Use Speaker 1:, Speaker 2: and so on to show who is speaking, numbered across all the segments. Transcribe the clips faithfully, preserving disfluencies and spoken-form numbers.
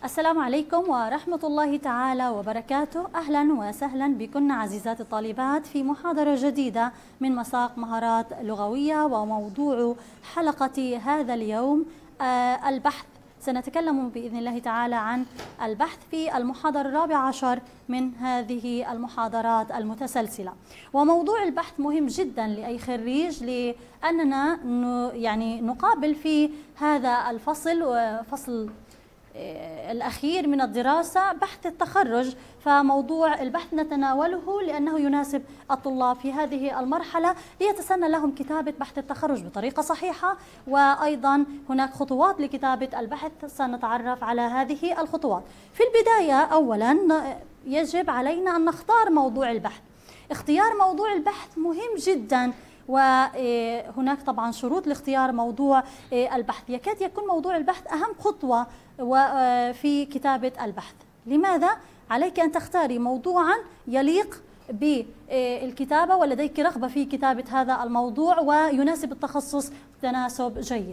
Speaker 1: السلام عليكم ورحمة الله تعالى وبركاته. أهلا وسهلا بكن عزيزات الطالبات في محاضرة جديدة من مساق مهارات لغوية، وموضوع حلقة هذا اليوم آه البحث. سنتكلم بإذن الله تعالى عن البحث في المحاضرة الرابعة عشر من هذه المحاضرات المتسلسلة. وموضوع البحث مهم جدا لأي خريج، لأننا يعني نقابل في هذا الفصل وفصل الأخير من الدراسة بحث التخرج، فموضوع البحث نتناوله لأنه يناسب الطلاب في هذه المرحلة ليتسنى لهم كتابة بحث التخرج بطريقة صحيحة. وأيضا هناك خطوات لكتابة البحث، سنتعرف على هذه الخطوات. في البداية أولا يجب علينا أن نختار موضوع البحث. اختيار موضوع البحث مهم جدا، وهناك طبعا شروط لاختيار موضوع البحث. يكاد يكون موضوع البحث أهم خطوة في كتابة البحث. لماذا؟ عليك أن تختاري موضوعا يليق بالكتابة ولديك رغبة في كتابة هذا الموضوع ويناسب التخصص تناسب جيد.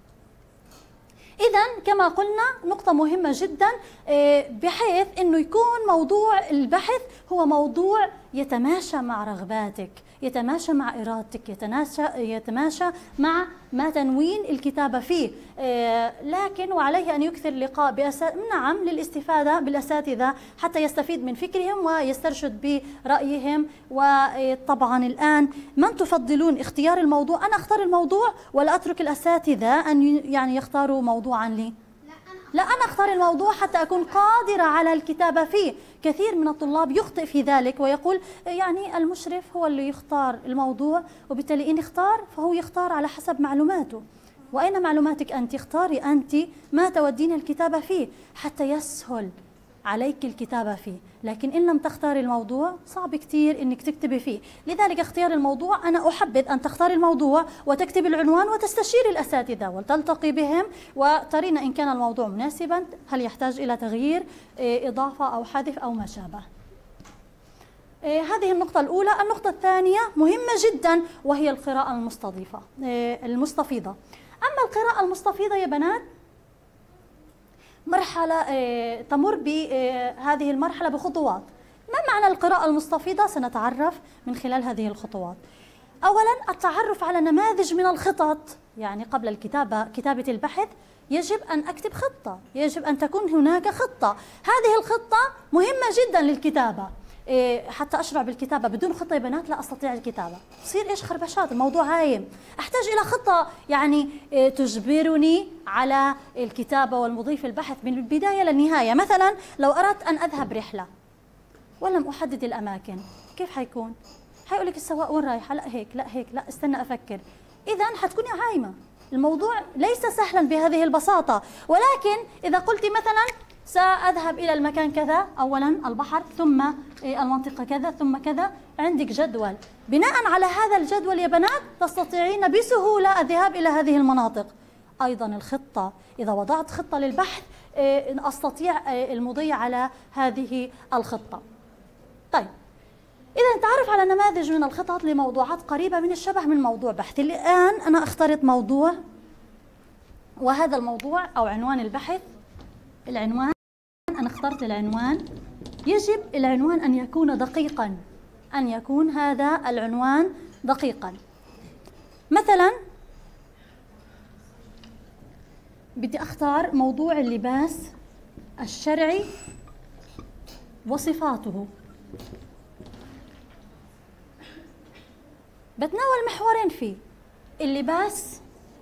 Speaker 1: إذن كما قلنا نقطة مهمة جدا، بحيث أنه يكون موضوع البحث هو موضوع يتماشى مع رغباتك، يتماشى مع إرادتك، يتماشى, يتماشى مع ما تنوين الكتابة فيه. لكن وعليه أن يكثر لقاء بأسا... نعم للاستفادة بالأساتذة حتى يستفيد من فكرهم ويسترشد برأيهم. وطبعا الآن من تفضلون اختيار الموضوع؟ أنا أختار الموضوع ولا أترك الأساتذة أن يعني يختاروا موضوعا لي؟ لا، أنا أختار الموضوع حتى أكون قادرة على الكتابة فيه. كثير من الطلاب يخطئ في ذلك ويقول يعني المشرف هو اللي يختار الموضوع، وبالتالي إن اختار فهو يختار على حسب معلوماته. وأين معلوماتك أنت؟ اختاري أنت ما تودين الكتابة فيه حتى يسهل عليك الكتابة فيه. لكن إن لم تختاري الموضوع صعب كتير إنك تكتبي فيه. لذلك اختيار الموضوع، أنا أحبذ أن تختاري الموضوع وتكتبي العنوان وتستشيري الأساتذة وتلتقي بهم وترين إن كان الموضوع مناسبا، هل يحتاج إلى تغيير، إضافة أو حذف أو ما شابه. هذه النقطة الأولى. النقطة الثانية مهمة جدا وهي القراءة المستضيفة المستفيضة. أما القراءة المستفيضة يا بنات مرحلة تمر بهذه المرحلة بخطوات. ما معنى القراءة المستفيضة؟ سنتعرف من خلال هذه الخطوات. أولا التعرف على نماذج من الخطط، يعني قبل الكتابة كتابة البحث يجب أن أكتب خطة، يجب أن تكون هناك خطة. هذه الخطة مهمة جدا للكتابة. حتى أشرع بالكتابة بدون خطة يا بنات لا أستطيع الكتابة، تصير إيش خربشات، الموضوع هايم. أحتاج إلى خطة يعني تجبرني على الكتابة والمضي في البحث من البداية للنهاية. مثلا لو أردت أن أذهب رحلة ولم أحدد الأماكن، كيف حيكون؟ حيقول لك السواق وين رايحة؟ لا هيك، لا هيك، لا استنى أفكر. إذا حتكوني عايمة، الموضوع ليس سهلا بهذه البساطة. ولكن إذا قلت مثلا سأذهب إلى المكان كذا، أولا البحر ثم المنطقة كذا ثم كذا، عندك جدول. بناء على هذا الجدول يا بنات تستطيعين بسهولة الذهاب إلى هذه المناطق. أيضا الخطة، إذا وضعت خطة للبحث أستطيع المضي على هذه الخطة. طيب، إذا نتعرف على نماذج من الخطط لموضوعات قريبة من الشبه من موضوع بحثي. الآن أنا اخترت موضوع، وهذا الموضوع أو عنوان البحث، العنوان أنا اخترت العنوان. يجب العنوان أن يكون دقيقا، أن يكون هذا العنوان دقيقا. مثلا بدي أختار موضوع اللباس الشرعي وصفاته. بتناول محورين فيه: اللباس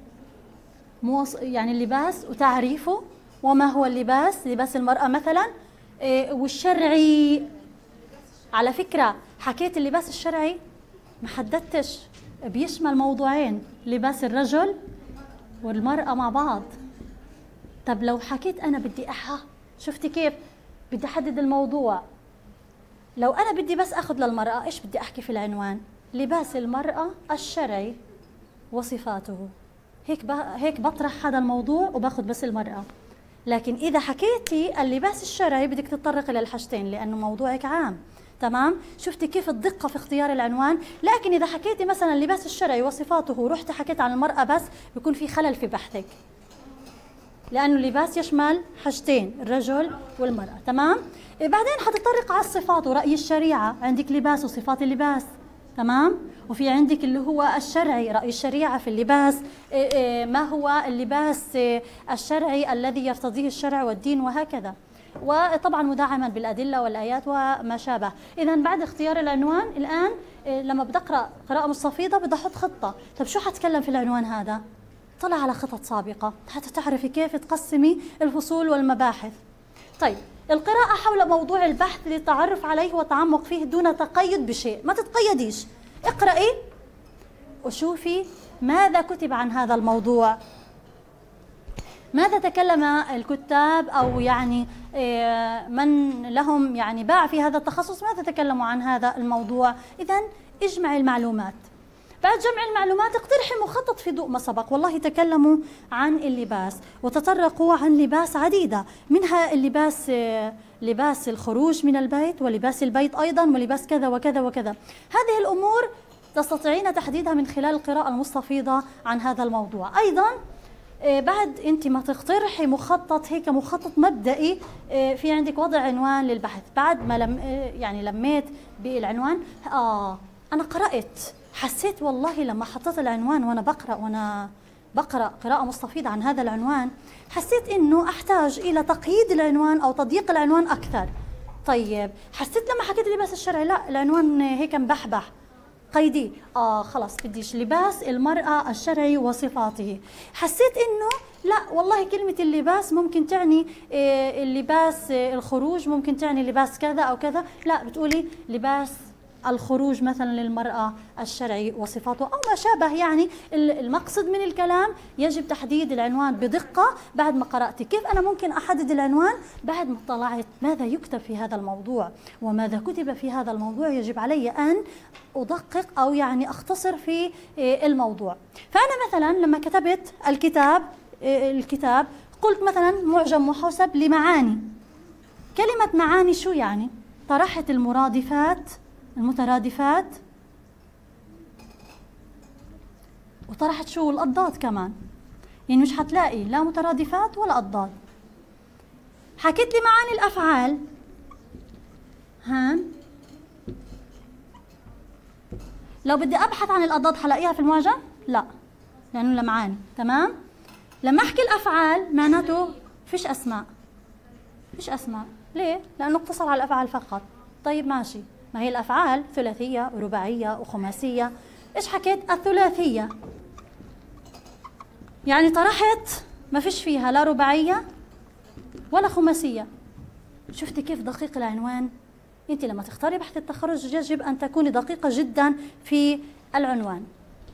Speaker 1: يعني اللباس وتعريفه، وما هو اللباس، لباس المرأة مثلا، والشرعي. على فكرة حكيت اللباس الشرعي ما حددتش، بيشمل موضوعين: لباس الرجل والمرأة مع بعض. طب لو حكيت أنا بدي أحا، شفتي كيف بدي أحدد الموضوع؟ لو أنا بدي بس أخذ للمرأة، إيش بدي أحكي في العنوان؟ لباس المرأة الشرعي وصفاته. هيك هيك بطرح هذا الموضوع وباخذ بس المرأة. لكن إذا حكيتي اللباس الشرعي بدك تتطرقي إلى الحاجتين لأنه موضوعك عام. تمام؟ شفتي كيف الدقة في اختيار العنوان؟ لكن إذا حكيتي مثلا اللباس الشرعي وصفاته ورحت حكيت عن المرأة بس، بيكون في خلل في بحثك. لأنه اللباس يشمل حاجتين، الرجل والمرأة. تمام؟ بعدين حتطرق على الصفات ورأي الشريعة، عندك لباس وصفات اللباس. تمام؟ وفي عندك اللي هو الشرعي، رأي الشريعة في اللباس، ما هو اللباس الشرعي الذي يرتضيه الشرع والدين وهكذا، وطبعا مدعما بالأدلة والآيات وما شابه. إذا بعد اختيار العنوان الآن لما بدي أقرأ قراءة مستفيضة بدي أحط خطة. طب شو حتكلم في العنوان هذا؟ طلع على خطط سابقة حتى تعرفي كيف تقسمي الفصول والمباحث. طيب القراءة حول موضوع البحث للتعرف عليه والتعمق فيه دون تقيد بشيء، ما تتقيديش، اقرأي وشوفي ماذا كتب عن هذا الموضوع، ماذا تكلم الكتاب أو يعني من لهم يعني باع في هذا التخصص، ماذا تكلموا عن هذا الموضوع. إذن اجمعي المعلومات. بعد جمع المعلومات اقترحي مخطط في ضوء ما سبق. والله تكلموا عن اللباس وتطرقوا عن لباس عديدة، منها اللباس لباس الخروج من البيت ولباس البيت أيضا ولباس كذا وكذا وكذا. هذه الأمور تستطيعين تحديدها من خلال القراءة المستفيضة عن هذا الموضوع. أيضا بعد أنت ما تقترحي مخطط هيك مخطط مبدئي، في عندك وضع عنوان للبحث. بعد ما لم يعني لميت بالعنوان، آه أنا قرأت حسيت والله لما حطيت العنوان وأنا بقرأ وأنا بقرأ قراءة مستفيضة عن هذا العنوان، حسيت إنه أحتاج إلى تقييد العنوان أو تضييق العنوان أكثر. طيب حسيت لما حكيت اللباس الشرعي لا العنوان هيك مبحبح، قيدي آه خلاص بديش لباس المرأة الشرعي وصفاته. حسيت إنه لا والله كلمة اللباس ممكن تعني اللباس الخروج، ممكن تعني لباس كذا أو كذا، لا بتقولي لباس الخروج مثلا للمرأة الشرعي وصفاته أو ما شابه. يعني المقصد من الكلام يجب تحديد العنوان بدقة. بعد ما قرأت كيف أنا ممكن أحدد العنوان؟ بعد ما اطلعت ماذا يكتب في هذا الموضوع وماذا كتب في هذا الموضوع يجب علي أن أدقق أو يعني أختصر في الموضوع. فأنا مثلا لما كتبت الكتاب الكتاب قلت مثلا معجم محوسب لمعاني. كلمة معاني شو يعني؟ طرحت المرادفات المترادفات وطرحت شو الأضداد كمان، يعني مش حتلاقي لا مترادفات ولا أضداد. حكيت لي معاني الأفعال هان، لو بدي أبحث عن الأضداد حلاقيها في المعجم؟ لا لأنه لمعاني. تمام؟ لما أحكي الأفعال معناته فيش أسماء، فيش أسماء. ليه؟ لأنه اقتصر على الأفعال فقط. طيب ماشي، ما هي الأفعال ثلاثية ورباعية وخماسية. إيش حكيت؟ الثلاثية يعني طرحت ما فيش فيها لا رباعية ولا خماسية. شفتي كيف دقيق العنوان؟ أنت لما تختاري بحث التخرج يجب أن تكوني دقيقة جدا في العنوان.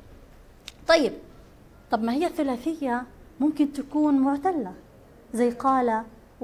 Speaker 1: طيب طب ما هي الثلاثية ممكن تكون معتلة زي قال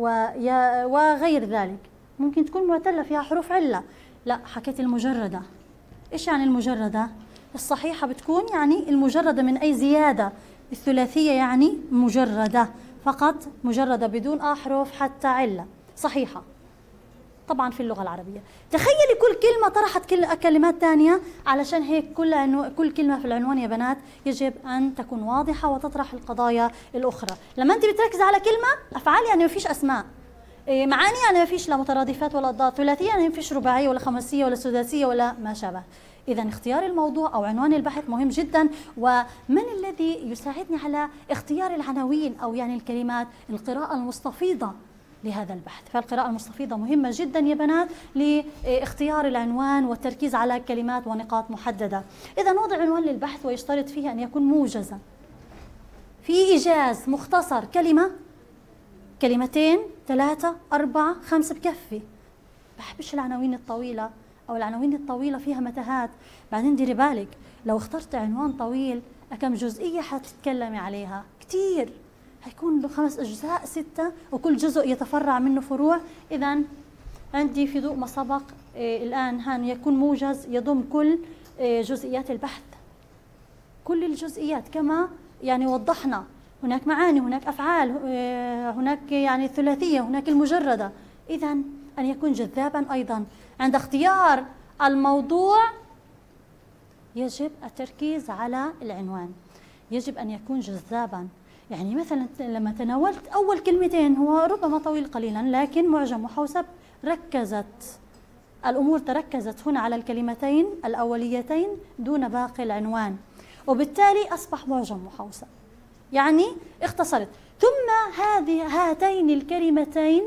Speaker 1: وغير ذلك، ممكن تكون معتلة فيها حروف علة. لا حكيت المجردة. إيش يعني المجردة؟ الصحيحة بتكون يعني المجردة من أي زيادة. الثلاثية يعني مجردة فقط، مجردة بدون أحرف حتى علة، صحيحة طبعا في اللغة العربية. تخيلي كل كلمة طرحت كلمات تانية، علشان هيك كل عنو... كل كلمة في العنوان يا بنات يجب أن تكون واضحة وتطرح القضايا الأخرى. لما أنت بتركز على كلمة أفعال يعني ما فيش أسماء، معاني يعني ما فيش لا مترادفات ولا أضداد، ثلاثية يعني ما فيش رباعية ولا خماسية ولا سداسية ولا ما شابه. إذا اختيار الموضوع أو عنوان البحث مهم جدا. ومن الذي يساعدني على اختيار العناوين أو يعني الكلمات؟ القراءة المستفيضة لهذا البحث. فالقراءة المستفيضة مهمة جدا يا بنات لاختيار العنوان والتركيز على كلمات ونقاط محددة. إذا وضع عنوان للبحث ويشترط فيه أن يكون موجزا، في إيجاز مختصر، كلمة كلمتين ثلاثة أربعة خمسة بكفي. بحبش العناوين الطويلة أو العناوين الطويلة فيها متاهات. بعدين ديري بالك لو اخترت عنوان طويل كم جزئية حتتكلمي عليها؟ كتير، هيكون له خمس أجزاء ستة وكل جزء يتفرع منه فروع. إذا عندي في ضوء ما سبق إيه الآن هان يكون موجز يضم كل إيه جزئيات البحث، كل الجزئيات كما يعني وضحنا. هناك معاني، هناك أفعال، إيه هناك يعني الثلاثية، هناك المجردة. إذا أن يكون جذابا أيضا. عند اختيار الموضوع يجب التركيز على العنوان، يجب أن يكون جذابا، يعني مثلا لما تناولت أول كلمتين، هو ربما طويل قليلا لكن معجم وحوسب ركزت الأمور تركزت هنا على الكلمتين الأوليتين دون باقي العنوان، وبالتالي أصبح معجم وحوسب، يعني اختصرت. ثم هذه هاتين الكلمتين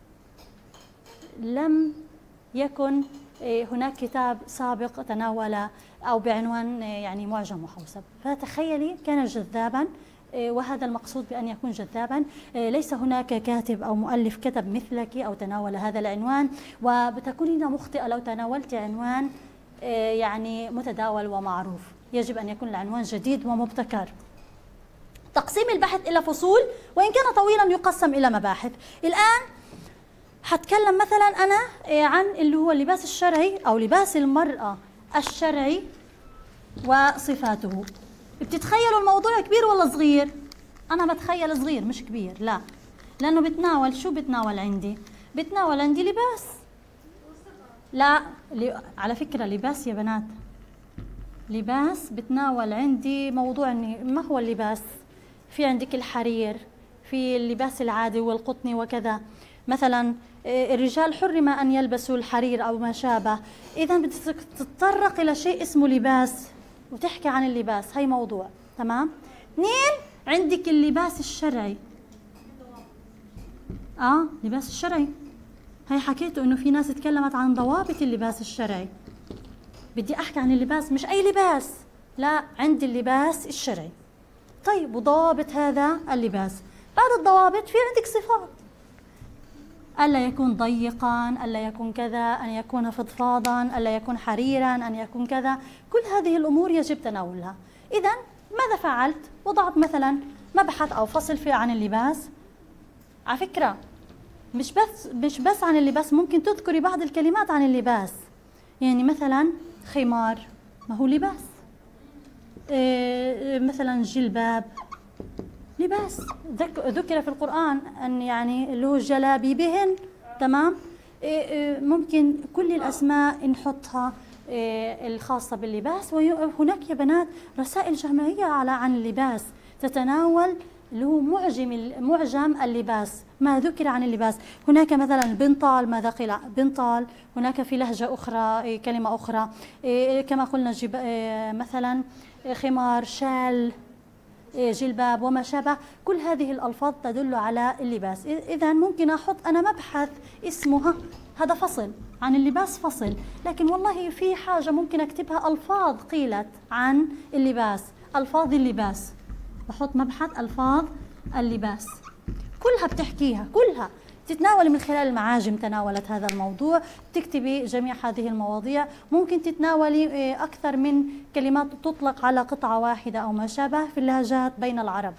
Speaker 1: لم يكن هناك كتاب سابق تناول أو بعنوان يعني معجم وحوسب، فتخيلي كان جذابا، وهذا المقصود بأن يكون جذابا. ليس هناك كاتب أو مؤلف كتب مثلك أو تناول هذا العنوان، وبتكونين مخطئة لو تناولت عنوان يعني متداول ومعروف. يجب أن يكون العنوان جديد ومبتكر. تقسيم البحث إلى فصول، وإن كان طويلا يقسم إلى مباحث. الآن حتكلم مثلا أنا عن اللي هو اللباس الشرعي أو لباس المرأة الشرعي وصفاته. بتتخيلوا الموضوع كبير ولا صغير؟ أنا بتخيل صغير مش كبير، لا، لأنه بتناول شو بتناول عندي؟ بتناول عندي لباس، لا على فكرة لباس يا بنات، لباس بتناول عندي موضوع إني ما هو اللباس؟ في عندك الحرير، في اللباس العادي والقطني وكذا. مثلا الرجال حرم أن يلبسوا الحرير أو ما شابه، إذا بتتطرق إلى شيء اسمه لباس وتحكي عن اللباس، هي موضوع. تمام. اثنين، عندك اللباس الشرعي. اه اللباس الشرعي، هي حكيته انه في ناس تكلمت عن ضوابط اللباس الشرعي. بدي احكي عن اللباس، مش اي لباس، لا، عندي اللباس الشرعي. طيب وضوابط هذا اللباس، بعد الضوابط في عندك صفات، ألا يكون ضيقا، ألا يكون كذا، أن يكون فضفاضا، ألا يكون حريرا، أن يكون كذا. كل هذه الأمور يجب تناولها. إذا ماذا فعلت؟ وضعت مثلا مبحث أو فصل فيه عن اللباس. على فكرة مش بس مش بس عن اللباس، ممكن تذكري بعض الكلمات عن اللباس. يعني مثلا خمار، ما هو لباس. إيه مثلا جلباب، لباس، ذكر في القرآن أن يعني اللي هو جلابيبهن. تمام. ممكن كل الأسماء نحطها الخاصة باللباس. وهناك يا بنات رسائل جامعية على عن اللباس تتناول اللي هو معجم معجم اللباس، ما ذكر عن اللباس. هناك مثلا البنطال، ماذا قيل بنطال، هناك في لهجة أخرى كلمة أخرى، كما قلنا جب مثلا خمار، شال، جلباب وما شابه. كل هذه الألفاظ تدل على اللباس. إذا ممكن أحط أنا مبحث اسمه هذا فصل عن اللباس، فصل، لكن والله في حاجة ممكن أكتبها ألفاظ قيلت عن اللباس، ألفاظ اللباس، بحط مبحث ألفاظ اللباس، كلها بتحكيها، كلها تتناول من خلال المعاجم تناولت هذا الموضوع. تكتبي جميع هذه المواضيع. ممكن تتناولي أكثر من كلمات تطلق على قطعة واحدة أو ما شابه في اللهجات بين العرب.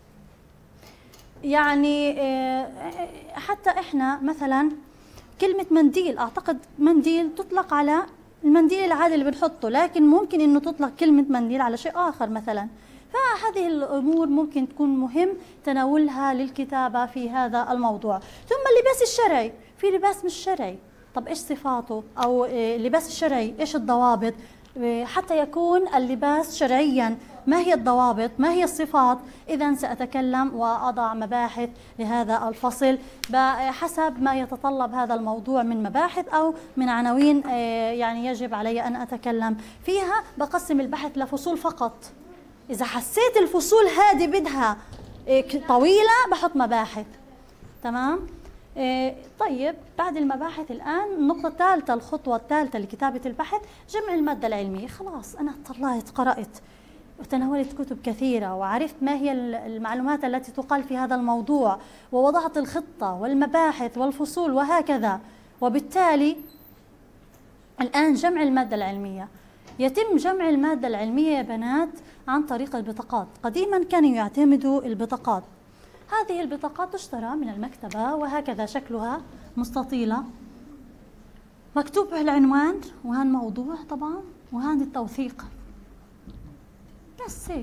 Speaker 1: يعني حتى إحنا مثلا كلمة منديل، أعتقد منديل تطلق على المنديل العادي اللي بنحطه، لكن ممكن إنه تطلق كلمة منديل على شيء آخر مثلا. فهذه الأمور ممكن تكون مهم تناولها للكتابة في هذا الموضوع. ثم اللباس الشرعي، في لباس مش شرعي، طب إيش صفاته؟ أو اللباس الشرعي إيش الضوابط حتى يكون اللباس شرعيا؟ ما هي الضوابط؟ ما هي الصفات؟ إذا سأتكلم وأضع مباحث لهذا الفصل بحسب ما يتطلب هذا الموضوع من مباحث أو من عناوين يعني يجب علي أن أتكلم فيها. بقسم البحث لفصول فقط. إذا حسيت الفصول هذه بدها طويلة بحط مباحث. تمام؟ طيب بعد المباحث الآن النقطة الثالثة، الخطوة الثالثة لكتابة البحث، جمع المادة العلمية. خلاص أنا طلعت قرأت وتناولت كتب كثيرة وعرفت ما هي المعلومات التي تقال في هذا الموضوع، ووضعت الخطة والمباحث والفصول وهكذا. وبالتالي الآن جمع المادة العلمية. يتم جمع المادة العلمية يا بنات عن طريق البطاقات. قديما كانوا يعتمدوا البطاقات. هذه البطاقات تشترى من المكتبة وهكذا شكلها مستطيلة، مكتوب العنوان وهان موضوع طبعا وهان التوثيق، بس هيك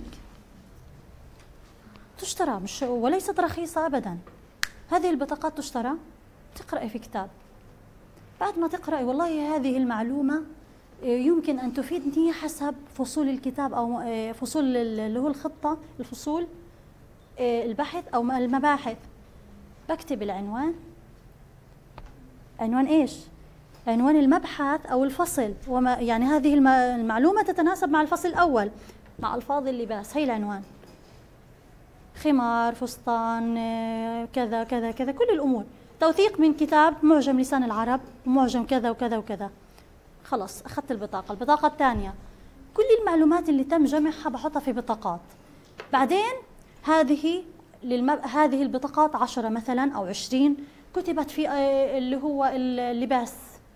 Speaker 1: تشترى، مش وليست رخيصة أبدا. هذه البطاقات تشترى، تقرأي في كتاب، بعد ما تقرأي والله هذه المعلومة يمكن أن تفيدني حسب فصول الكتاب أو فصول اللي هو الخطة، الفصول البحث أو المباحث، بكتب العنوان. عنوان إيش؟ عنوان المبحث أو الفصل، وما يعني هذه المعلومة تتناسب مع الفصل الأول مع ألفاظ اللباس. هي العنوان: خمار، فستان، كذا كذا كذا، كل الأمور. توثيق من كتاب معجم لسان العرب ومعجم كذا وكذا وكذا. خلص أخذت البطاقة. البطاقة الثانية كل المعلومات اللي تم جمعها بحطها في بطاقات. بعدين هذه للمب... هذه البطاقات عشرة مثلا أو عشرين كتبت في اللي هو اللباس،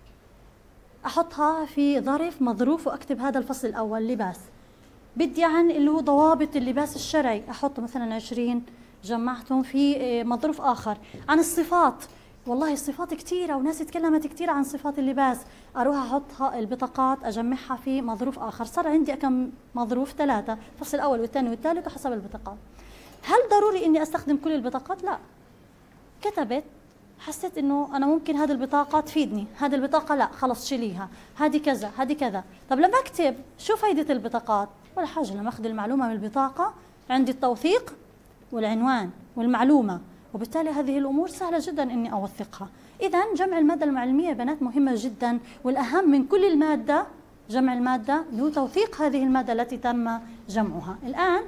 Speaker 1: أحطها في ظرف مظروف وأكتب هذا الفصل الأول لباس. بدي عن اللي هو ضوابط اللباس الشرعي، أحط مثلا عشرين جمعتهم في مظروف آخر. عن الصفات، والله الصفات كثيرة وناس تكلمت كثير عن صفات اللباس، أروح أحطها البطاقات أجمعها في مظروف آخر. صار عندي كم مظروف؟ ثلاثة، الفصل الأول والثاني والثالث وحسب البطاقات. هل ضروري إني أستخدم كل البطاقات؟ لا. كتبت، حسيت إنه أنا ممكن هذه البطاقة تفيدني، هذه البطاقة لا خلص شيليها، هذه كذا هذه كذا. طب لما أكتب شو فايدة البطاقات؟ ولا حاجة. لما أخذ المعلومة من البطاقة عندي التوثيق والعنوان والمعلومة، وبالتالي هذه الأمور سهلة جدا إني أوثقها. إذا جمع المادة العلمية يا بنات مهمة جدا، والأهم من كل المادة جمع المادة هو توثيق هذه المادة التي تم جمعها. الآن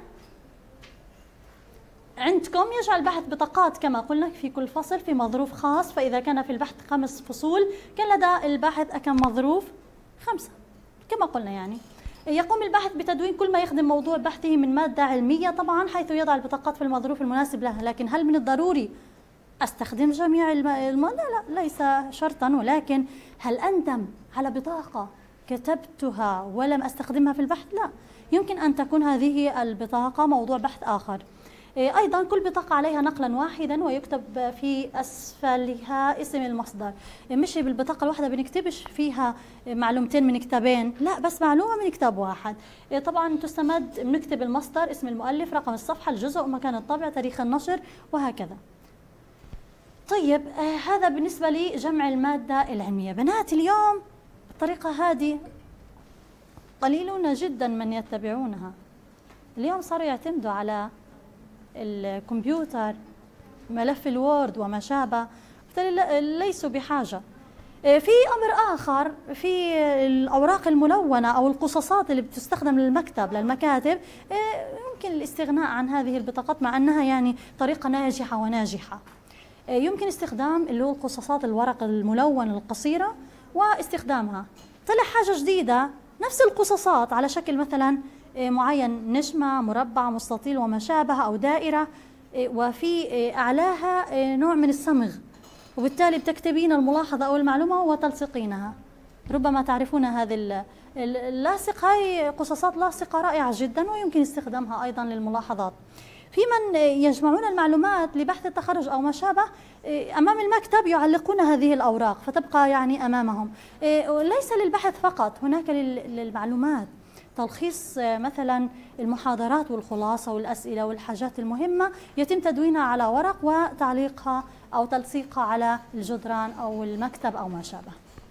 Speaker 1: عندكم يجعل البحث بطاقات كما قلنا في كل فصل في مظروف خاص، فإذا كان في البحث خمس فصول كان لدى الباحث كم مظروف؟ خمسة كما قلنا. يعني يقوم الباحث بتدوين كل ما يخدم موضوع بحثه من مادة علمية طبعا، حيث يضع البطاقات في المظروف المناسب لها. لكن هل من الضروري أستخدم جميع المادة؟ لا، ليس شرطا. ولكن هل أندم على بطاقة كتبتها ولم أستخدمها في البحث؟ لا، يمكن أن تكون هذه البطاقة موضوع بحث آخر. أيضا كل بطاقة عليها نقلا واحدا ويكتب في أسفلها اسم المصدر. مش بالبطاقة الواحدة بنكتبش فيها معلومتين من كتابين، لا، بس معلومة من كتاب واحد. طبعا تستمد، بنكتب المصدر، اسم المؤلف، رقم الصفحة، الجزء، مكان الطبع، تاريخ النشر، وهكذا. طيب هذا بالنسبة لجمع المادة العلمية. بنات اليوم الطريقة هذه قليلون جدا من يتبعونها. اليوم صاروا يعتمدوا على الكمبيوتر، ملف الوورد وما شابه، ليسوا بحاجة. في أمر آخر، في الأوراق الملونة أو القصصات اللي بتستخدم للمكتب للمكاتب، يمكن الاستغناء عن هذه البطاقات مع أنها يعني طريقة ناجحة وناجحة. يمكن استخدام اللي هو القصصات الورق الملون القصيرة واستخدامها. طلع حاجة جديدة نفس القصصات على شكل مثلا معين، نجمة، مربع، مستطيل وما شابه، أو دائرة، وفي أعلاها نوع من الصمغ، وبالتالي بتكتبين الملاحظة أو المعلومة وتلصقينها. ربما تعرفون هذه اللاصق، هاي قصصات لاصقة رائعة جدا ويمكن استخدامها أيضا للملاحظات. في من يجمعون المعلومات لبحث التخرج أو ما شابه، أمام المكتب يعلقون هذه الأوراق فتبقى يعني أمامهم. ليس للبحث فقط، هناك للمعلومات، تلخيص مثلا المحاضرات والخلاصة والأسئلة والحاجات المهمة يتم تدوينها على ورق وتعليقها أو تلصيقها على الجدران أو المكتب أو ما شابه.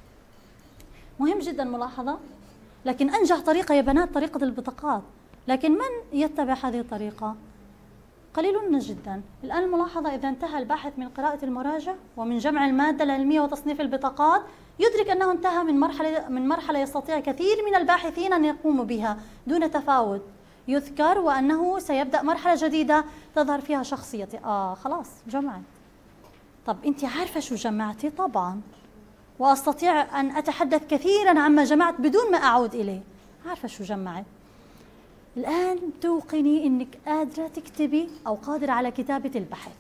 Speaker 1: مهم جدا ملاحظة. لكن أنجح طريقة يا بنات طريقة البطاقات، لكن من يتبع هذه الطريقة؟ قليلون جدا. الآن الملاحظة، إذا انتهى الباحث من قراءة المراجع ومن جمع المادة العلمية وتصنيف البطاقات، يدرك أنه انتهى من مرحلة من مرحلة يستطيع كثير من الباحثين أن يقوموا بها دون تفاوت. يذكر وأنه سيبدأ مرحلة جديدة تظهر فيها شخصيتي. آه خلاص جمعت. طب أنت عارفة شو جمعتي؟ طبعا، وأستطيع أن أتحدث كثيرا عما جمعت بدون ما أعود إليه. عارفة شو جمعت. الآن توقني أنك قادرة تكتبي أو قادرة على كتابة البحث.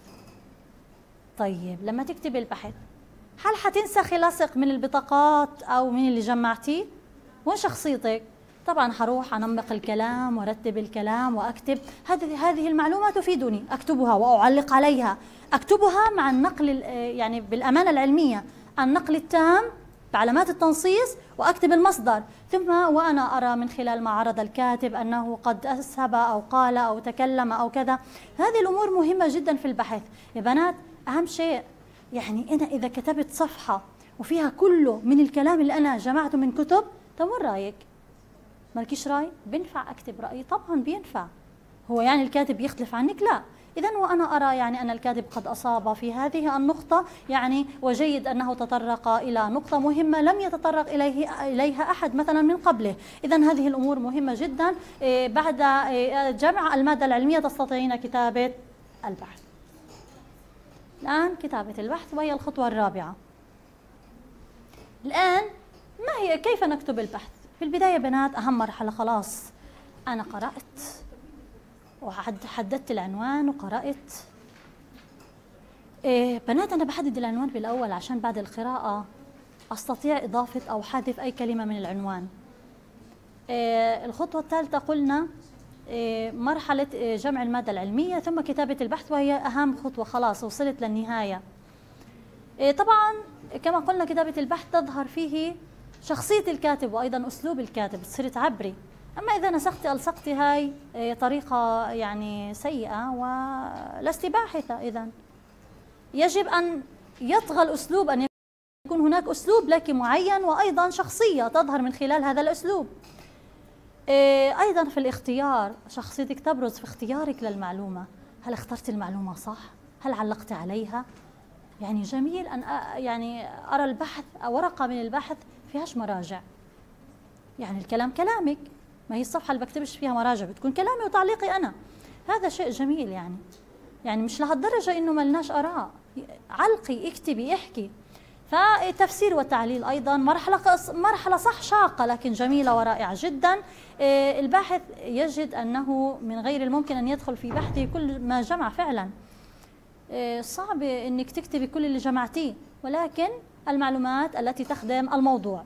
Speaker 1: طيب لما تكتبي البحث، هل حتنسخي لاصق من البطاقات أو من اللي جمعتيه؟ وين شخصيتك؟ طبعا حروح أنمق الكلام وأرتب الكلام وأكتب هذه هذه المعلومة تفيدني، أكتبها وأعلق عليها، أكتبها مع النقل يعني بالأمانة العلمية، النقل التام بعلامات التنصيص، وأكتب المصدر، ثم وأنا أرى من خلال ما عرض الكاتب أنه قد أسهب أو قال أو تكلم أو كذا. هذه الأمور مهمة جدا في البحث يا بنات. أهم شيء يعني أنا إذا كتبت صفحة وفيها كله من الكلام اللي أنا جمعته من كتب، طب وين رأيك؟ مالكيش رأي؟ بينفع أكتب رأيي؟ طبعا بينفع. هو يعني الكاتب يختلف عنك؟ لا، إذا وأنا أرى يعني أن الكاتب قد أصاب في هذه النقطة، يعني وجيد أنه تطرق إلى نقطة مهمة لم يتطرق إليه إليها أحد مثلا من قبله. إذا هذه الأمور مهمة جدا. بعد جمع المادة العلمية تستطيعين كتابة البحث. الآن كتابة البحث وهي الخطوة الرابعة. الآن ما هي كيف نكتب البحث؟ في البداية بنات أهم مرحلة خلاص أنا قرأت وحددت العنوان وقرأت. إيه بنات أنا بحدد العنوان بالأول عشان بعد القراءة أستطيع إضافة أو حذف أي كلمة من العنوان. إيه الخطوة الثالثة قلنا إيه مرحلة إيه جمع المادة العلمية ثم كتابة البحث وهي أهم خطوة، خلاص وصلت للنهاية. إيه طبعا كما قلنا كتابة البحث تظهر فيه شخصية الكاتب وأيضا أسلوب الكاتب، تصير تعبري. أما إذا نسختي ألصقتي هاي طريقة يعني سيئة ولست باحثة. إذا يجب أن يطغى الأسلوب، أن يكون هناك أسلوب لك معين وأيضا شخصية تظهر من خلال هذا الأسلوب. أيضا في الاختيار شخصيتك تبرز في اختيارك للمعلومة. هل اخترت المعلومة صح؟ هل علقت عليها؟ يعني جميل أن يعني أرى البحث أو ورقة من البحث فيهاش مراجع، يعني الكلام كلامك، ما هي الصفحة اللي بكتبش فيها مراجع، بتكون كلامي وتعليقي أنا. هذا شيء جميل يعني يعني مش لهالدرجة إنه ملناش آراء. علقي، اكتبي، احكي. فالتفسير والتعليل أيضا مرحلة مرحلة صح شاقة لكن جميلة ورائعة جدا. الباحث يجد أنه من غير الممكن أن يدخل في بحثه كل ما جمع فعلا. صعب إنك تكتبي كل اللي جمعتيه، ولكن المعلومات التي تخدم الموضوع.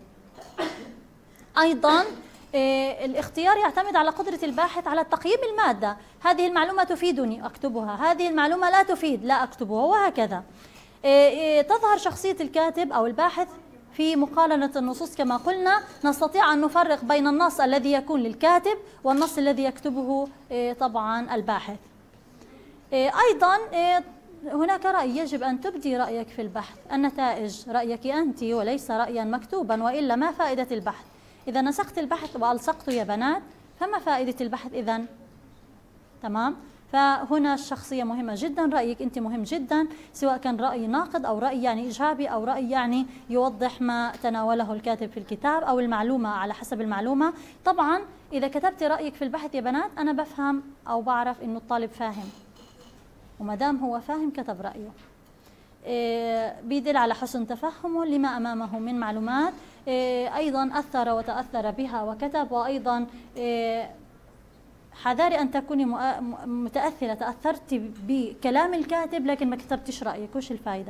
Speaker 1: أيضا الاختيار يعتمد على قدرة الباحث على تقييم المادة. هذه المعلومة تفيدني أكتبها، هذه المعلومة لا تفيد لا أكتبها، وهكذا. تظهر شخصية الكاتب أو الباحث في مقارنة النصوص. كما قلنا نستطيع أن نفرق بين النص الذي يكون للكاتب والنص الذي يكتبه طبعا الباحث. أيضا هناك رأي، يجب أن تبدي رأيك في البحث. النتائج رأيك أنت وليس رأيا مكتوبا، وإلا ما فائدة البحث؟ إذا نسخت البحث وألصقته يا بنات فما فائدة البحث إذا؟ تمام؟ فهنا الشخصية مهمة جدا، رأيك أنت مهم جدا، سواء كان رأي ناقد أو رأي يعني إيجابي أو رأي يعني يوضح ما تناوله الكاتب في الكتاب أو المعلومة على حسب المعلومة. طبعا إذا كتبت رأيك في البحث يا بنات أنا بفهم أو بعرف إنه الطالب فاهم، وما دام هو فاهم كتب رأيه. إيه بيدل على حسن تفهمه لما أمامه من معلومات. إيه أيضا أثر وتأثر بها وكتب. وأيضا إيه حذاري أن تكوني متأثرة، تأثرت بكلام الكاتب لكن ما كتبتش رأيك، وش الفائدة؟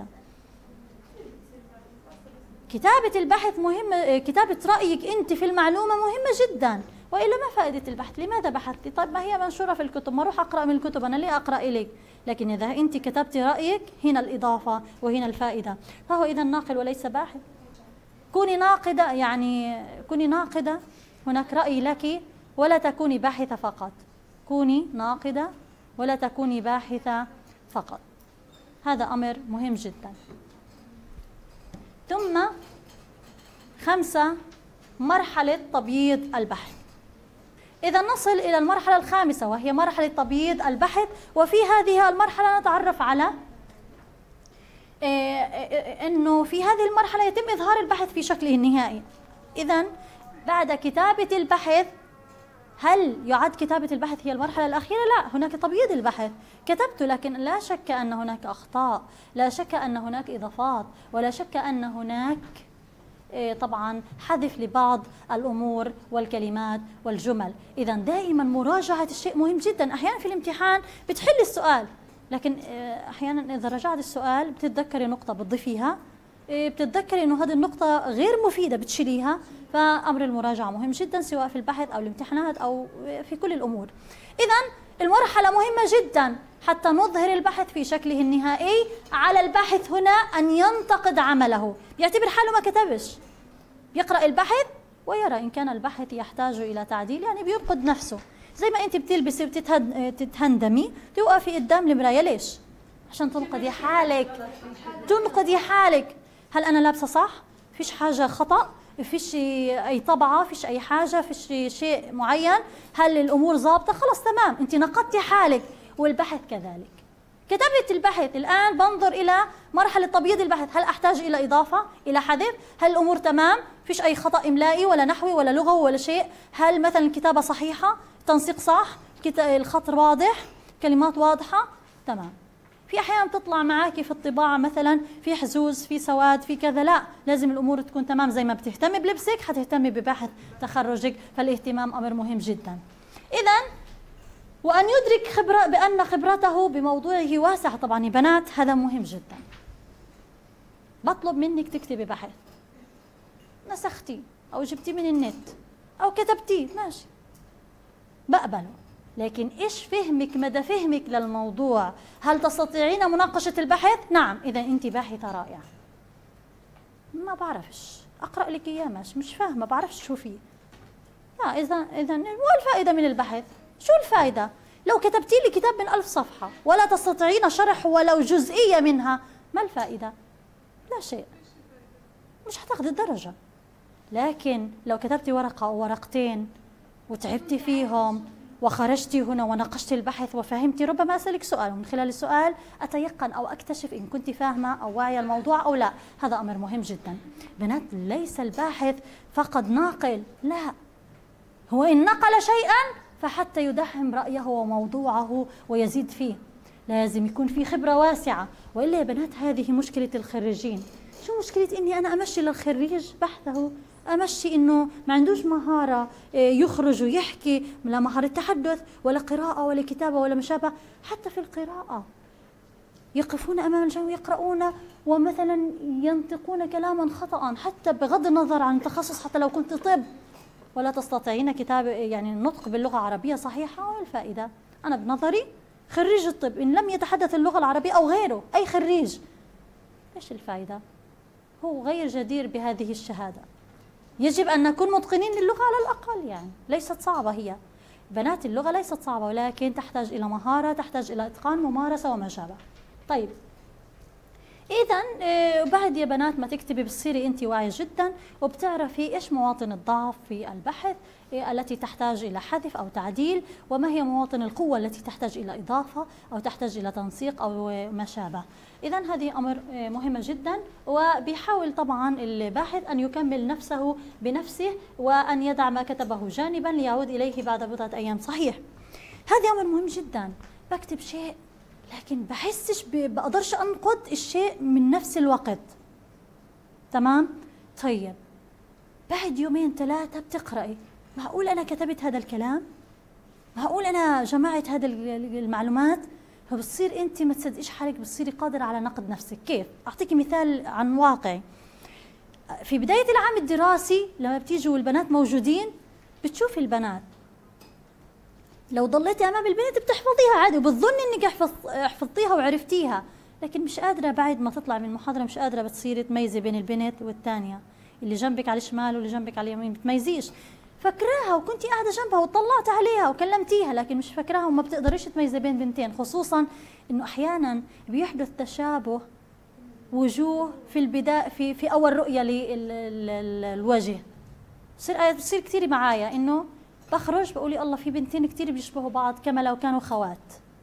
Speaker 1: كتابة البحث مهمة، كتابة رأيك أنت في المعلومة مهمة جدا، وإلا ما فائدة البحث؟ لماذا بحثتي؟ طيب ما هي منشورة في الكتب، ما أروح أقرأ من الكتب، أنا ليه أقرأ إليك؟ لكن إذا أنت كتبت رأيك هنا الإضافة وهنا الفائدة. فهو إذا ناقل وليس باحث. كوني ناقدة، يعني كوني ناقدة، هناك رأي لك، ولا تكوني باحثة فقط. كوني ناقدة ولا تكوني باحثة فقط. هذا أمر مهم جدا. ثم خمسة، مرحلة تبييض البحث. إذا نصل إلى المرحلة الخامسة وهي مرحلة تبييض البحث، وفي هذه المرحلة نتعرف على أنه في هذه المرحلة يتم إظهار البحث في شكله النهائي. إذا بعد كتابة البحث، هل يعد كتابة البحث هي المرحلة الأخيرة؟ لا، هناك تبييض البحث. كتبت لكن لا شك أن هناك أخطاء، لا شك أن هناك إضافات، ولا شك أن هناك طبعا حذف لبعض الأمور والكلمات والجمل. إذا دائما مراجعة الشيء مهم جدا. أحيانا في الامتحان بتحل السؤال، لكن أحيانا إذا رجعت السؤال بتتذكري نقطة بتضيفيها، بتتذكري إنه هذه النقطة غير مفيدة بتشيليها. فأمر المراجعة مهم جدا سواء في البحث أو الامتحانات أو في كل الأمور. إذا المرحلة مهمة جدا حتى نظهر البحث في شكله النهائي. على الباحث هنا أن ينتقد عمله، يعتبر حاله ما كتبش، يقرأ البحث ويرى إن كان البحث يحتاج إلى تعديل، يعني بينقد نفسه. زي ما أنت بتلبسي وتتهندمي توقفي قدام المراية، ليش؟ عشان تنقدي حالك، تنقدي حالك. هل أنا لابسة صح؟ فيش حاجة خطأ؟ فيش أي طبعة؟ فيش أي حاجة؟ فيش شيء معين؟ هل الأمور ضابطة؟ خلاص تمام، أنت نقدتي حالك. والبحث كذلك، كتبت البحث، الآن بنظر إلى مرحلة تبييض البحث، هل أحتاج إلى إضافة، إلى حذف؟ هل الأمور تمام؟ فيش أي خطأ إملائي ولا نحوي ولا لغوي ولا شيء؟ هل مثلا الكتابة صحيحة؟ تنسيق صح؟ الخط واضح؟ كلمات واضحة؟ تمام. في أحيانا بتطلع معك في الطباعة مثلا في حزوز، في سواد، في كذا، لا، لازم الأمور تكون تمام. زي ما بتهتمي بلبسك حتهتمي ببحث تخرجك، فالاهتمام أمر مهم جدا. إذا وأن يدرك خبرة بأن خبرته بموضوعه واسعة. طبعا يا بنات هذا مهم جدا. بطلب منك تكتبي بحث، نسختيه أو جبتيه من النت أو كتبتيه، ماشي، بقبله، لكن إيش فهمك، مدى فهمك للموضوع؟ هل تستطيعين مناقشة البحث؟ نعم، إذا أنت باحثة رائعة. ما بعرفش أقرأ لك إياه، ماشي، مش فاهمة، بعرفش شو فيه. لا، إذا إذا ما الفائدة من البحث؟ شو الفائدة؟ لو كتبتي لي كتاب من ألف صفحة ولا تستطيعين شرح ولو جزئية منها، ما الفائدة؟ لا شيء، مش هتاخدي الدرجة. لكن لو كتبتي ورقة أو ورقتين وتعبتي فيهم وخرجتي هنا وناقشتي البحث وفهمتي، ربما أسألك سؤال ومن خلال السؤال أتيقن أو أكتشف إن كنت فاهمة أو واعية الموضوع أو لا. هذا أمر مهم جدا. بنات، ليس الباحث فقط ناقل، لا، هو إن نقل شيئا فحتى يدعم رأيه وموضوعه ويزيد فيه، لازم يكون في خبرة واسعة. وإلا يا بنات هذه مشكلة الخريجين. شو مشكلة إني أنا أمشي للخريج بحثه، أمشي إنه ما عندوش مهارة يخرج ويحكي، لا مهارة تحدث ولا قراءة ولا كتابة ولا ما شابه. حتى في القراءة يقفون أمام الجميع ويقرؤون ومثلا ينطقون كلاما خطأ، حتى بغض النظر عن التخصص، حتى لو كنت طب ولا تستطيعين كتابة يعني النطق باللغة العربية صحيحة، والفائدة؟ أنا بنظري خريج الطب إن لم يتحدث اللغة العربية أو غيره أي خريج، إيش الفائدة؟ هو غير جدير بهذه الشهادة. يجب أن نكون متقنين للغة على الأقل، يعني ليست صعبة هي. بنات اللغة ليست صعبة، ولكن تحتاج إلى مهارة، تحتاج إلى إتقان، ممارسة وما شابه. طيب، إذا بعد يا بنات ما تكتبي بتصيري أنت واعية جدا وبتعرفي إيش مواطن الضعف في البحث التي تحتاج إلى حذف أو تعديل، وما هي مواطن القوة التي تحتاج إلى إضافة أو تحتاج إلى تنسيق أو ما شابه. إذا هذه أمر مهمة جدا، وبيحاول طبعا الباحث أن يكمل نفسه بنفسه وأن يدع ما كتبه جانبا ليعود إليه بعد بضعة أيام. صحيح، هذا أمر مهم جدا. بكتب شيء لكن بحسش بقدرش أنقد الشيء من نفس الوقت، تمام؟ طيب، بعد يومين ثلاثة بتقرأي، معقول أنا كتبت هذا الكلام؟ معقول أنا جمعت هذا المعلومات؟ فبتصير أنت ما تصدقيش حالك، بتصيري قادرة على نقد نفسك. كيف؟ أعطيكي مثال عن واقعي. في بداية العام الدراسي لما بتيجوا البنات موجودين، بتشوفي البنات لو ضليتي أمام البنت بتحفظيها عادي وبتظني إنك حفظ حفظتيها وعرفتيها، لكن مش قادرة بعد ما تطلع من المحاضرة، مش قادرة بتصيري تميزي بين البنت والثانية، اللي جنبك على الشمال واللي جنبك على اليمين، بتميزيش. فاكراها وكنتي قاعدة جنبها وطلعت عليها وكلمتيها، لكن مش فاكراها وما بتقدريش تميزي بين بنتين، خصوصا إنه أحيانا بيحدث تشابه وجوه في البداية في في أول رؤية للوجه. بصير بتصير كثير معايا إنه بخرج بقولي الله في بنتين كثير بيشبهوا بعض كما لو كانوا خوات.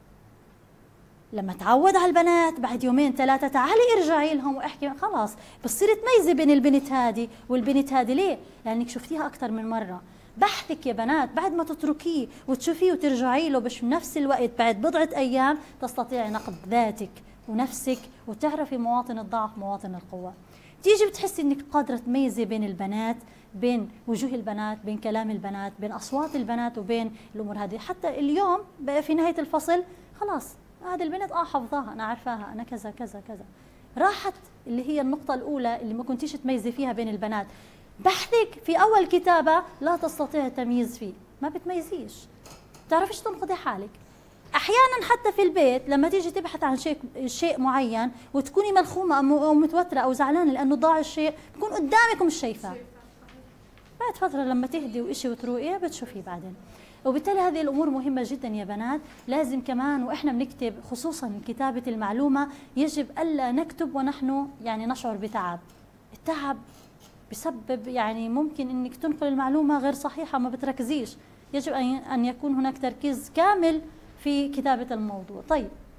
Speaker 1: لما تعود على البنات بعد يومين ثلاثة تعالي ارجعي لهم واحكي، خلاص بتصير تميزي بين البنت هذه والبنت هذه. ليه؟ لأنك شفتيها أكثر من مرة. بحثك يا بنات بعد ما تتركيه وتشوفيه وترجعي له بش نفس الوقت بعد بضعة أيام تستطيعي نقد ذاتك ونفسك وتعرفي مواطن الضعف مواطن القوة. تيجي بتحسي انك قادرة تميزي بين البنات، بين وجوه البنات، بين كلام البنات، بين أصوات البنات، وبين الأمور هذه. حتى اليوم بقى في نهاية الفصل خلاص هذه البنت اه حفظاها، أنا عارفاها، أنا كذا كذا كذا. راحت اللي هي النقطة الأولى اللي ما كنتيش تميزي فيها بين البنات. بحثك في أول كتابة لا تستطيع التمييز فيه، ما بتميزيش، بتعرفيش تنقذي حالك. أحيانا حتى في البيت لما تيجي تبحث عن شيء شيء معين وتكوني ملخومة أو متوترة أو زعلانة لأنه ضاع الشيء، بكون قدامك ومش شايفاه. بعد فترة لما تهدي وإشي وتروقي بتشوفيه بعدين. وبالتالي هذه الأمور مهمة جدا يا بنات. لازم كمان وإحنا بنكتب خصوصا كتابة المعلومة يجب ألا نكتب ونحن يعني نشعر بتعب. التعب بسبب يعني ممكن إنك تنقل المعلومة غير صحيحة ما بتركزيش. يجب أن يكون هناك تركيز كامل في كتابة الموضوع. طيب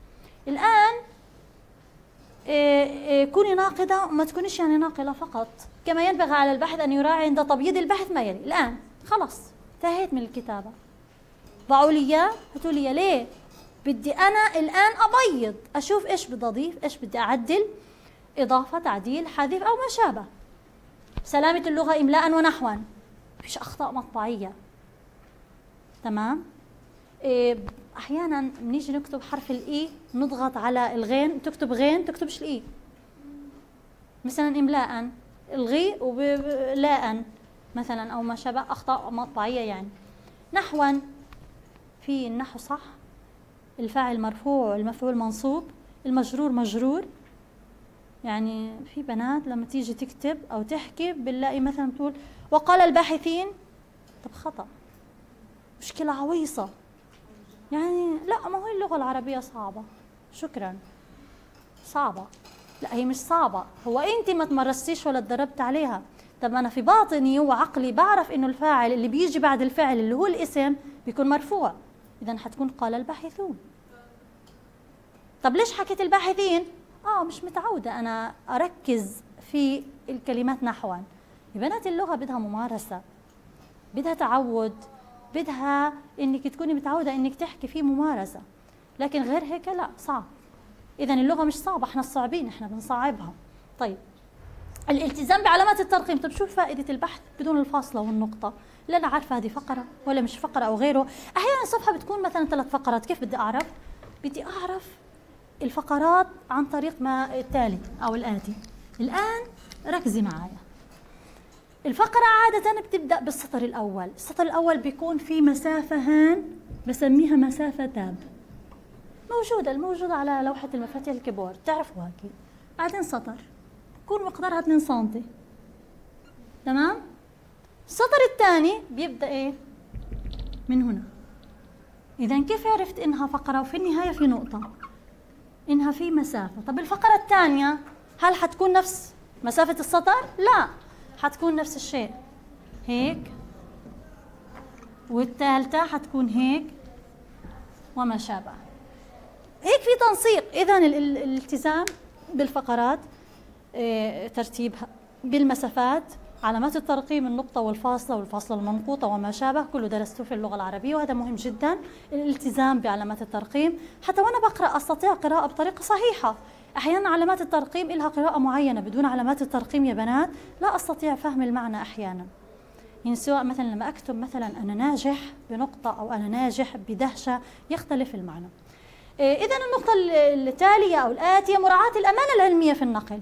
Speaker 1: الآن إيه إيه كوني ناقدة وما تكونيش يعني ناقلة فقط، كما ينبغي على الباحث أن يراعي عند تبييض البحث ما يلي. الآن خلص انتهيت من الكتابة، ضعوا لي إياه، هاتوا لي إياه. ليه؟ بدي أنا الآن أبيض، أشوف إيش بدي أضيف، إيش بدي أعدل، إضافة، تعديل، حذف أو ما شابه. سلامة اللغة إملاء ونحوا، مفيش أخطاء مطبعية. تمام؟ إيه أحيانا بنيجي نكتب حرف الإي نضغط على الغين، تكتب غين تكتبش الإي. مثلا إملاء الغي ولاء مثلا أو ما شابه، أخطاء مطبعية يعني. نحوا في النحو صح، الفاعل مرفوع والمفعول منصوب، المجرور مجرور. يعني في بنات لما تيجي تكتب أو تحكي بنلاقي مثلا تقول وقال الباحثين، طب خطأ، مشكلة عويصة. يعني لا، ما هو اللغة العربية صعبة، شكرا، صعبة. لا هي مش صعبة، هو أنت ما تمرستيش ولا تدربت عليها. طب أنا في باطني وعقلي بعرف إنه الفاعل اللي بيجي بعد الفعل اللي هو الاسم بيكون مرفوع، إذا حتكون قال الباحثون. طب ليش حكيت الباحثين؟ آه مش متعودة أنا أركز في الكلمات نحوا. يا بنات اللغة بدها ممارسة، بدها تعود، بدها إنك تكوني متعودة إنك تحكي في ممارسة، لكن غير هيك لا، صعب. إذا اللغة مش صعبة، إحنا الصعبين، إحنا بنصعبها. طيب الالتزام بعلامات الترقيم. طب شو فائدة البحث بدون الفاصلة والنقطة؟ لا أنا عارفة هذه فقرة ولا مش فقرة أو غيره. أحيانا الصفحة بتكون مثلا ثلاث فقرات، كيف بدي أعرف؟ بدي أعرف الفقرات عن طريق ما التالي أو الآتي. الآن ركزي معايا. الفقرة عادة بتبدأ بالسطر الأول، السطر الأول بيكون في مسافة هان بسميها مسافة تاب، موجودة الموجودة على لوحة المفاتيح الكيبورد، تعرفوها أكيد. بعدين سطر بكون مقدارها اثنين سنتي. تمام؟ السطر الثاني بيبدأ إيه؟ من هنا. إذا كيف عرفت إنها فقرة وفي النهاية في نقطة؟ إنها في مسافة. طب الفقرة الثانية هل حتكون نفس مسافة السطر؟ لا، حتكون نفس الشيء هيك، والثالثة حتكون هيك وما شابه. هيك في تنسيق. إذا الالتزام بالفقرات، اه ترتيبها بالمسافات، علامات الترقيم، النقطة والفاصلة والفاصلة المنقوطة وما شابه، كله درسته في اللغة العربية وهذا مهم جدا. الالتزام بعلامات الترقيم، حتى وأنا بقرأ أستطيع قراءة بطريقة صحيحة. أحيانا علامات الترقيم إلها قراءة معينة، بدون علامات الترقيم يا بنات لا أستطيع فهم المعنى أحيانا. يعني سواء مثلا لما أكتب مثلا أنا ناجح بنقطة أو أنا ناجح بدهشة يختلف المعنى. إذا النقطة التالية أو الآتية مراعاة الأمانة العلمية في النقل.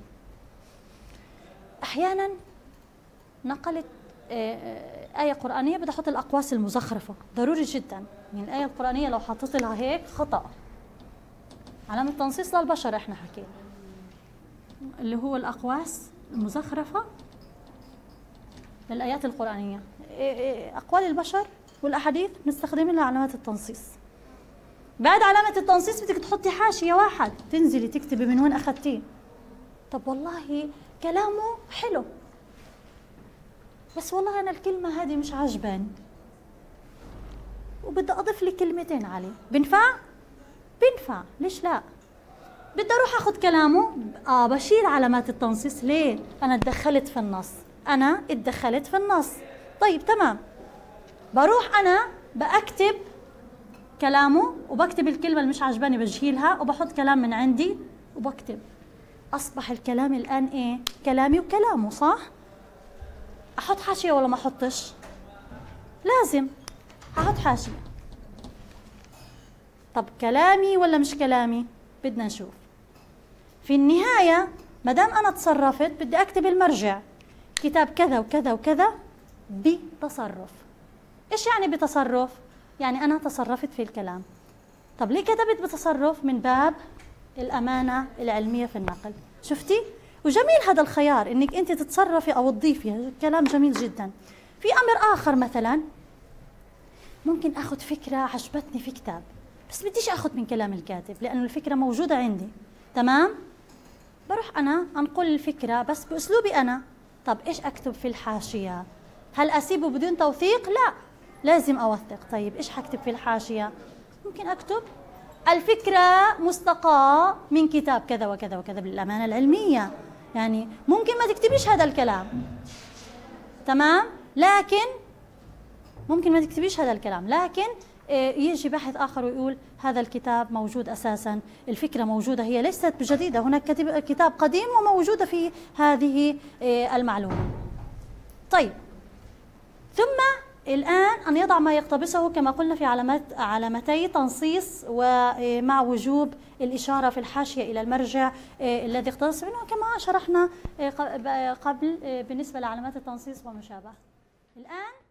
Speaker 1: أحيانا نقلت آية قرآنية بدي أحط الأقواس المزخرفة، ضروري جدا. من الآية القرآنية لو حطيت لها هيك خطأ، علامة تنصيص للبشر احنا حكينا، اللي هو الأقواس المزخرفة للآيات القرآنية. أقوال البشر والأحاديث نستخدم لها علامات التنصيص. بعد علامة التنصيص بدك تحطي حاشية واحد، تنزلي تكتبي من وين أخذتيه. طب والله كلامه حلو، بس والله أنا الكلمة هذه مش عجباني وبدي أضيف لي كلمتين عليه، بنفع؟ بنفع، ليش لا؟ بدي أروح أخذ كلامه، آه بشيل علامات التنصيص. ليه؟ أنا اتدخلت في النص، أنا اتدخلت في النص. طيب تمام، بروح أنا بأكتب كلامه وبكتب الكلمة اللي مش عجباني بشيلها وبحط كلام من عندي وبكتب. أصبح الكلام الآن إيه؟ كلامي وكلامه، صح؟ أحط حاشية ولا ما أحطش؟ لازم أحط حاشية. طب كلامي ولا مش كلامي؟ بدنا نشوف. في النهاية ما دام أنا تصرفت بدي أكتب المرجع، كتاب كذا وكذا وكذا بتصرف. إيش يعني بتصرف؟ يعني أنا تصرفت في الكلام. طب ليه كتبت بتصرف؟ من باب الأمانة العلمية في النقل. شفتي؟ وجميل هذا الخيار إنك أنت تتصرفي أو تضيفي، كلام جميل جدا. في أمر آخر مثلا ممكن أخذ فكرة عجبتني في كتاب بس بديش أخذ من كلام الكاتب لأنه الفكرة موجودة عندي، تمام؟ بروح أنا أنقل الفكرة بس بأسلوبي أنا. طب إيش أكتب في الحاشية؟ هل أسيبه بدون توثيق؟ لا، لازم أوثق. طيب إيش حكتب في الحاشية؟ ممكن أكتب الفكرة مستقاة من كتاب كذا وكذا وكذا بالأمانة العلمية، يعني ممكن ما تكتبيش هذا الكلام، تمام، لكن ممكن ما تكتبيش هذا الكلام، لكن يجي باحث آخر ويقول هذا الكتاب موجود أساسا، الفكرة موجودة، هي ليست بجديدة، هناك كتاب قديم وموجودة في هذه المعلومة. طيب، ثم الآن أن يضع ما يقتبسه كما قلنا في علامات علامتي تنصيص ومع وجوب الإشارة في الحاشية إلى المرجع الذي اقتبس منه كما شرحنا قبل بالنسبة لعلامات التنصيص وما شابه. الآن